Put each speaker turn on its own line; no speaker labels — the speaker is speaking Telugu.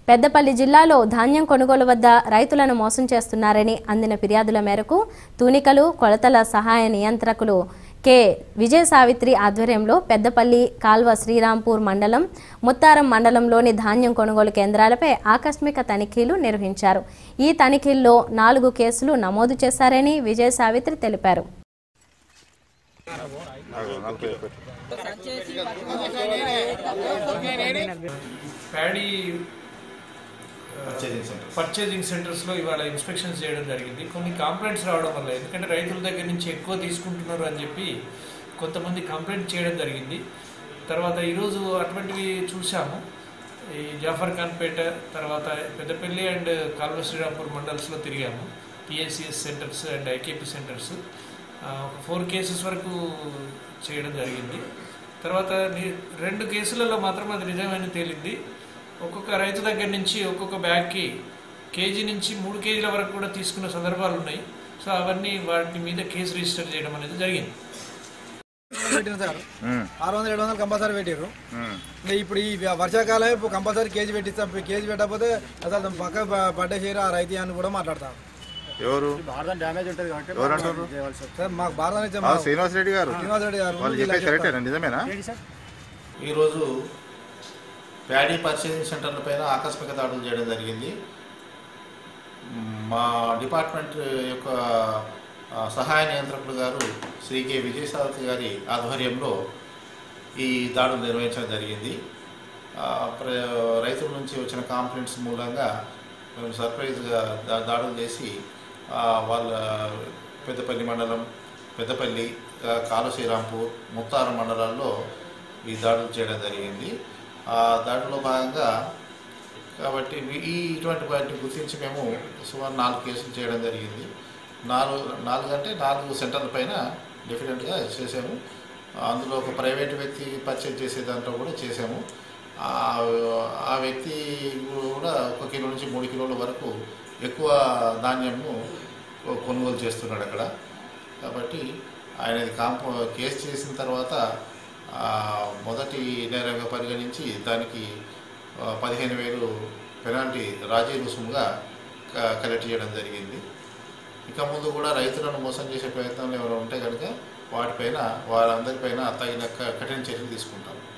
పెద్దపల్లి జిల్లాలో ధాన్యం కొనుగోలు వద్ద రైతులను మోసం చేస్తున్నారని అందిన ఫిర్యాదుల మేరకు తూనికలు కొలతల సహాయ నియంత్రకులు కె విజయసావిత్రి ఆధ్వర్యంలో పెద్దపల్లి కాల్వ శ్రీరాంపూర్ మండలం ముత్తారం మండలంలోని ధాన్యం కొనుగోలు కేంద్రాలపై ఆకస్మిక తనిఖీలు నిర్వహించారు. ఈ తనిఖీల్లో 4 కేసులు నమోదు చేశారని విజయసావిత్రి తెలిపారు.
ప్యాడీ పర్చేజింగ్ సెంటర్స్లో ఇవాళ ఇన్స్పెక్షన్స్ చేయడం జరిగింది. కొన్ని కంప్లైంట్స్ రావడం వల్ల, ఎందుకంటే రైతుల దగ్గర నుంచి ఎక్కువ తీసుకుంటున్నారు అని చెప్పి కొంతమంది కంప్లైంట్ చేయడం జరిగింది. తర్వాత ఈరోజు అటువంటివి చూసాము. ఈ జాఫర్ ఖాన్పేట, తర్వాత పెద్దపల్లి అండ్ కాల్వ శ్రీరాంపూర్ మండల్స్లో తిరిగాము. PSCS centres and IKP centres 4 cases వరకు చేయడం జరిగింది. తర్వాత 2 కేసులలో మాత్రం అది నిజమైన తేలింది. ఒక్కొక్క రైతు దగ్గర నుంచి ఒక్కొక్క బ్యాగ్కి కేజీ నుంచి 3 కేజీల వరకు కూడా తీసుకున్న సందర్భాలు ఉన్నాయి. సో అవన్నీ వాటి మీద కేసు రిజిస్టర్ చేయడం అనేది జరిగింది.
సార్ 600-700 కంపల్సరీ పెట్టారు. ఇప్పుడు ఈ వర్షాకాలం ఇప్పుడు కంపల్సరీ కేజీ పెట్టిస్తాం. కేజీ పెట్టకపోతే అసలు పక్క పడ్డేసారు ఆ రైతు అని కూడా మాట్లాడతాం.
ఎవరు
డ్యామేజ్ ఉంటుంది సార్. మాకు
శ్రీనివాస్ రెడ్డి గారు నిజమేనా?
ఈరోజు ప్యాడీ పర్చేసింగ్ సెంటర్ల పైన ఆకస్మిక దాడులు చేయడం జరిగింది. మా డిపార్ట్మెంట్ యొక్క సహాయ నియంత్రకులు గారు శ్రీ కె విజయసావిత్రి గారి ఆధ్వర్యంలో ఈ దాడులు నిర్వహించడం జరిగింది. రైతుల నుంచి వచ్చిన కంప్లైంట్స్ మూలంగా మేము సర్ప్రైజ్గా దాడులు చేసి వాళ్ళ పెద్దపల్లి మండలం, పెద్దపల్లి, కాల్వ శ్రీరాంపూర్, ముత్తారం మండలాల్లో ఈ దాడులు చేయడం జరిగింది. ఆ దాడిలో భాగంగా కాబట్టి ఇటువంటి వాటిని గుర్తించి మేము సుమారు 4 కేసులు చేయడం జరిగింది. 4 సెంటర్ల పైన డెఫినెట్గా చేసాము. అందులో ఒక ప్రైవేట్ వ్యక్తి పర్చేజ్ చేసే దాంట్లో కూడా చేసాము. ఆ వ్యక్తి కూడా 1 కిలో నుంచి 3 కిలోల వరకు ఎక్కువ ధాన్యంను కొనుగోలు చేస్తున్నాడు అక్కడ. కాబట్టి ఆయన కేసు చేసిన తర్వాత మొదటి నేరంగా పరిగణించి దానికి 15,000 పెనాల్టీ రాజీ రుసుముగా కలెక్ట్ చేయడం జరిగింది. ఇక ముందు కూడా రైతులను మోసం చేసే ప్రయత్నాలు ఎవరు ఉంటే కనుక వాటిపైన వారందరిపైన తగిన కఠిన చర్యలు తీసుకుంటాం.